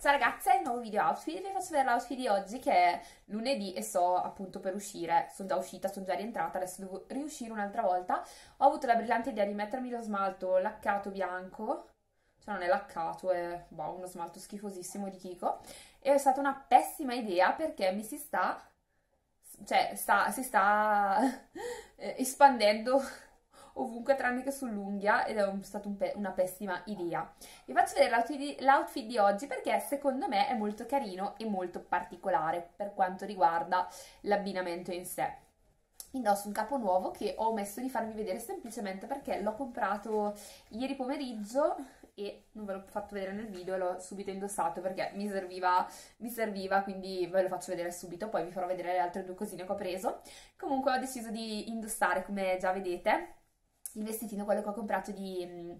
Ciao ragazze, nuovo video outfit, vi faccio vedere l'outfit di oggi che è lunedì e sto appunto per uscire, sono già uscita, sono già rientrata, adesso devo riuscire un'altra volta. Ho avuto la brillante idea di mettermi lo smalto laccato bianco, cioè non è laccato, è uno smalto schifosissimo di Kiko, e è stata una pessima idea perché mi si sta, si sta espandendo ovunque tranne che sull'unghia ed è stata una pessima idea. Vi faccio vedere l'outfit di oggi perché secondo me è molto carino e molto particolare per quanto riguarda l'abbinamento in sé. Indosso un capo nuovo che ho omesso di farvi vedere semplicemente perché l'ho comprato ieri pomeriggio e non ve l'ho fatto vedere nel video e l'ho subito indossato perché mi serviva, quindi ve lo faccio vedere subito, poi vi farò vedere le altre due cosine che ho preso. Comunque ho deciso di indossare, come già vedete, il vestitino, quello che ho comprato di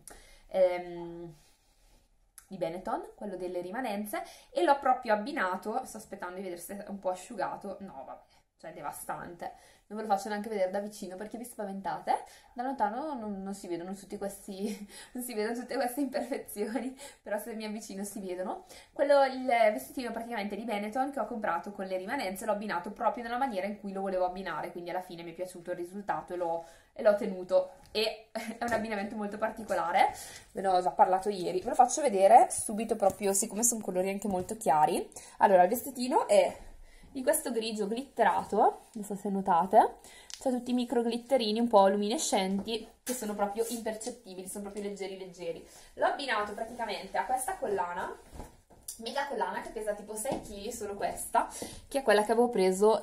Benetton, quello delle rimanenze, e l'ho proprio abbinato, sto aspettando di vedere se è un po' asciugato, no vabbè, cioè è devastante, non ve lo faccio neanche vedere da vicino perché vi spaventate, da lontano non si vedono tutti questi, non si vedono tutte queste imperfezioni, però se mi avvicino si vedono. Il vestitino praticamente di Benetton che ho comprato con le rimanenze, l'ho abbinato proprio nella maniera in cui lo volevo abbinare, quindi alla fine mi è piaciuto il risultato e l'ho tenuto, e è un abbinamento molto particolare, ve ne ho già parlato ieri, ve lo faccio vedere subito proprio, siccome sono colori anche molto chiari. Allora, il vestitino è di questo grigio glitterato, non so se notate, c'è tutti i micro glitterini un po' luminescenti che sono proprio impercettibili, sono proprio leggeri leggeri. L'ho abbinato praticamente a questa collana, mega collana che pesa tipo 6 kg, solo questa, che è quella che avevo preso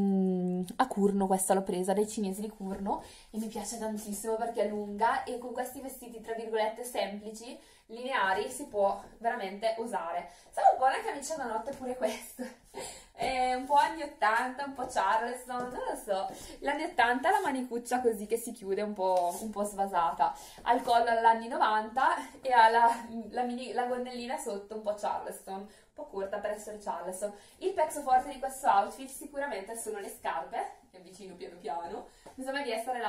a Curno. Questa l'ho presa dai cinesi di Curno e mi piace tantissimo perché è lunga e con questi vestiti tra virgolette semplici, lineari, si può veramente usare. Sembra un po' una camicia da notte pure questo, è un po' anni 80, un po' Charleston, non lo so. Gli anni 80 la manicuccia così che si chiude un po' svasata, al collo all'anni 90 e ha la gonnellina sotto un po' Charleston, un po' corta per essere Charleston. Il pezzo forte di questo outfit sicuramente sono le scarpe, mi avvicino piano piano, mi sembra di essere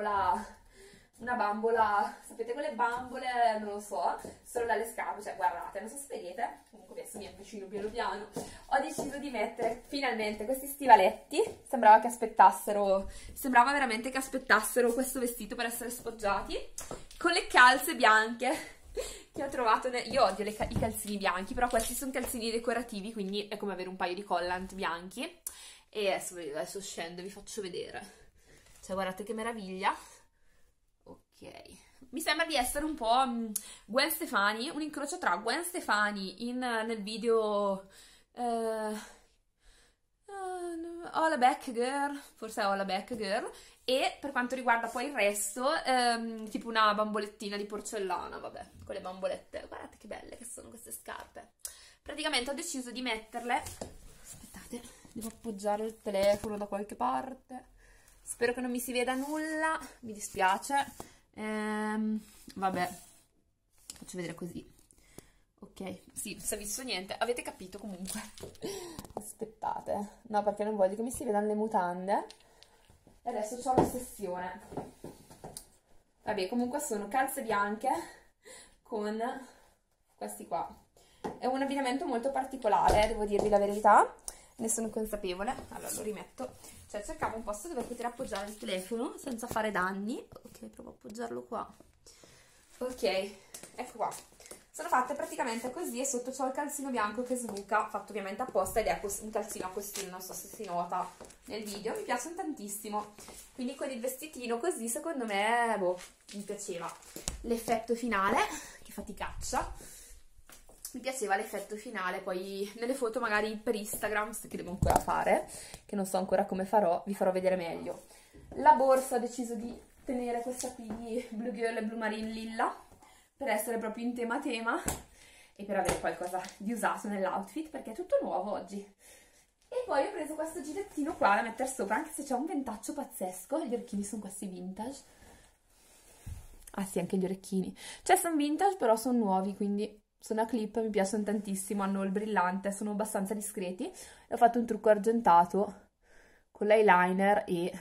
una bambola, sapete quelle bambole, non lo so, solo dalle scarpe, cioè guardate, non so se vedete, comunque adesso mi avvicino piano piano. Ho deciso di mettere finalmente questi stivaletti, sembrava veramente che aspettassero questo vestito per essere sfoggiati, con le calze bianche che ho trovato, io odio i calzini bianchi, però questi sono calzini decorativi, quindi è come avere un paio di collant bianchi, e adesso scendo e vi faccio vedere, cioè guardate che meraviglia. Ok, mi sembra di essere un po' Gwen Stefani, un incrocio tra Gwen Stefani nel video Hola Back Girl, forse è Hola Back Girl, e per quanto riguarda poi il resto, tipo una bambolettina di porcellana, vabbè, con le bambolette, guardate che belle che sono queste scarpe. Praticamente ho deciso di metterle, aspettate, devo appoggiare il telefono da qualche parte, spero che non mi si veda nulla, mi dispiace. Vabbè, faccio vedere così. Ok, sì, non si è visto niente, avete capito comunque. Aspettate, no, perché non voglio che mi si vedano le mutande. E adesso ho l'ossessione. Vabbè, comunque sono calze bianche con questi qua. È un abbinamento molto particolare, devo dirvi la verità, ne sono consapevole. Allora lo rimetto, cioè cercavo un posto dove poter appoggiare il telefono senza fare danni. Ok, provo a appoggiarlo qua. Ok, ecco qua. Sono fatte praticamente così e sotto c'ho il calzino bianco che sbuca, fatto ovviamente apposta, ed è un calzino a costine, non so se si nota nel video, mi piacciono tantissimo. Quindi con il vestitino così secondo me, mi piaceva. L'effetto finale, che faticaccia, mi piaceva l'effetto finale, poi nelle foto magari per Instagram, che devo ancora fare, che non so ancora come farò, vi farò vedere meglio. La borsa ho deciso di tenere questa qui di Blue Girl e Blue Marine Lilla, per essere proprio in tema e per avere qualcosa di usato nell'outfit, perché è tutto nuovo oggi. E poi ho preso questo gilettino qua da mettere sopra, anche se c'è un ventaccio pazzesco. Gli orecchini sono questi vintage. Ah sì, anche gli orecchini. Cioè sono vintage, però sono nuovi, quindi sono a clip, mi piacciono tantissimo, hanno il brillante, sono abbastanza discreti. E ho fatto un trucco argentato con l'eyeliner e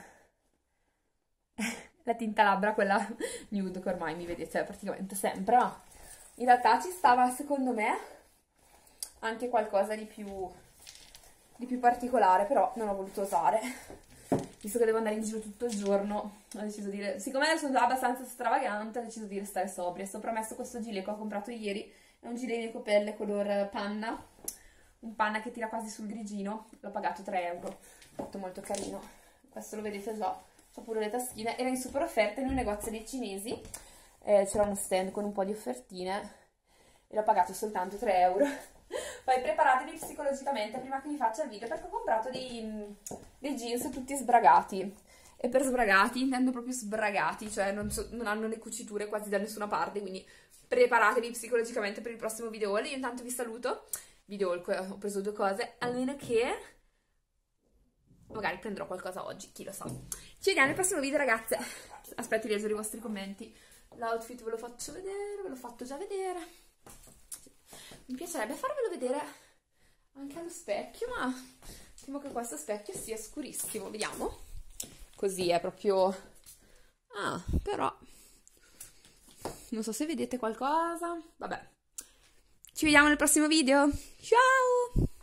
la tinta labbra, quella nude che ormai mi vedete praticamente sempre, ma in realtà ci stava secondo me anche qualcosa di più particolare, però non ho voluto osare. Visto che devo andare in giro tutto il giorno, ho deciso di... Siccome sono già abbastanza stravagante, ho deciso di restare sobria. Sopra ho messo questo gilet che ho comprato ieri, è un gilet di Ecopelle color panna, un panna che tira quasi sul grigino, l'ho pagato 3 euro, molto molto carino. Questo lo vedete già, c'ha pure le taschine, era in super offerta in un negozio dei cinesi, c'era uno stand con un po' di offertine e l'ho pagato soltanto 3 euro. Poi preparatevi psicologicamente prima che vi faccia il video, perché ho comprato dei jeans tutti sbragati, e per sbragati intendo proprio sbragati, cioè non hanno le cuciture quasi da nessuna parte, quindi preparatevi psicologicamente per il prossimo video haul. Io intanto vi saluto, video haul, ho preso 2 cose, almeno che magari prenderò qualcosa oggi, chi lo sa. Ci vediamo nel prossimo video, ragazze. Aspetto di leggere i vostri commenti. L'outfit ve lo faccio vedere, ve l'ho fatto già vedere. Mi piacerebbe farvelo vedere anche allo specchio, ma temo che questo specchio sia scurissimo. Vediamo. Così è proprio... Ah, però... Non so se vedete qualcosa. Vabbè. Ci vediamo nel prossimo video. Ciao!